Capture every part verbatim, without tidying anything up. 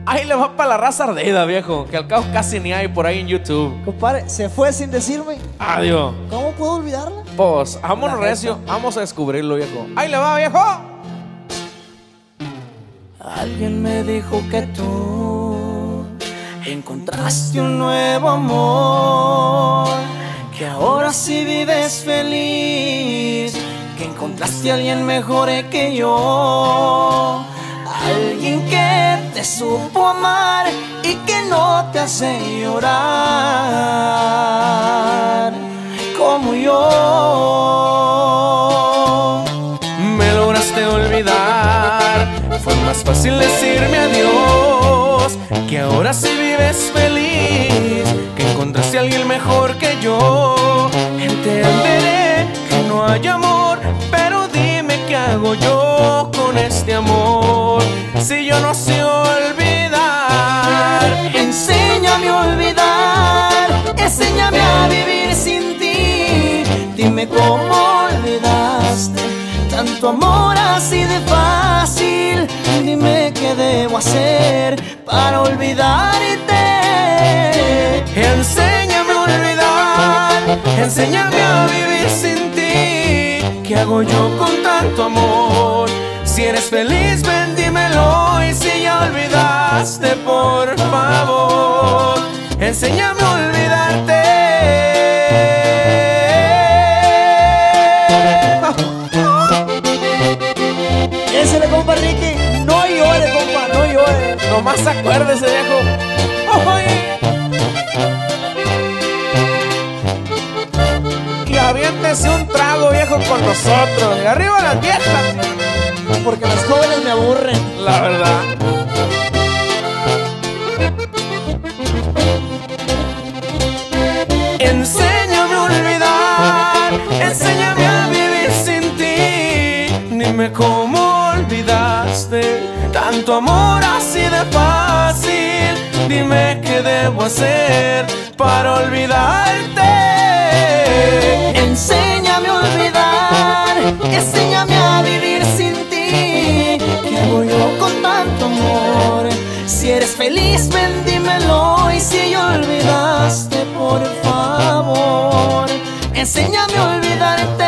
Ahí le va para la raza ardida, viejo, que al cabo casi ni hay por ahí en YouTube. Compadre, se fue sin decirme. Adiós. ¿Cómo puedo olvidarla? Pues, vámonos recio, vamos a descubrirlo, viejo. Ahí le va, viejo. Alguien me dijo que tú encontraste un nuevo amor, que ahora sí vives feliz, que encontraste a alguien mejor que yo, alguien que te supo amar y que no te hace llorar como yo. Me lograste olvidar, fue más fácil decirme adiós, que ahora sí vives feliz, que encontraste a alguien mejor que yo. Entenderé que no hay amor, pero dime qué hago yo con este amor, si yo no sé olvidar. Enséñame a olvidar, enséñame a vivir sin ti. Dime cómo olvidaste tanto amor así de fácil. Dime qué debo hacer para olvidarte. Enséñame a olvidar, enséñame a vivir sin ti. ¿Qué hago yo con tanto amor? Si eres feliz, ven, dímelo. Y si ya olvidaste, por favor, enséñame a olvidarte. Ese le compa Ricky. No llore, compa, no llore. Nomás acuérdese, viejo. Oye. Y aviéntese un trago, viejo, con nosotros. Y arriba las viejas. Porque los jóvenes me aburren. La verdad. Enséñame a olvidar, enséñame a vivir sin ti. Dime cómo olvidaste tanto amor así de fácil. Dime qué debo hacer para olvidarte. Enséñame a olvidar, enséñame a vivir sin ti. ¿Qué hago yo con tanto amor? Si eres feliz, ven, dímelo. Y si ya olvidaste, por favor, enséñame a olvidarte.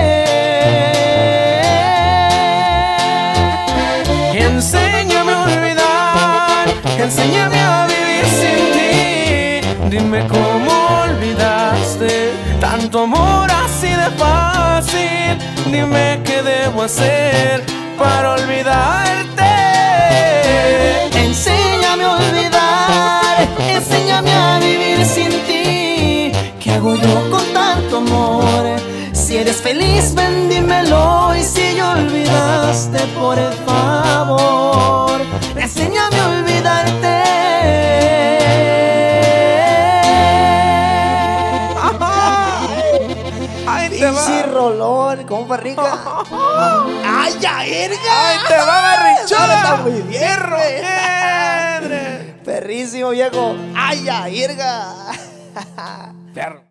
Enséñame a olvidar, enséñame a vivir sin ti. Dime cómo olvidaste tanto amor así de fácil. Dime qué debo hacer para olvidarte. Enséñame a olvidar, enséñame a vivir sin ti. ¿Qué hago yo con tanto amor? Si eres feliz, ven, dímelo. Y si ya olvidaste, por favor, enséñame a olvidarte. Ay, te Y va. si rolón, compa Rica. ¡Ay, ya, erga! Ay, te va, barrichona. Está muy bien, Hierro, güey. madre. Perrísimo, viejo. ¡Ay, ya, erga! Perro.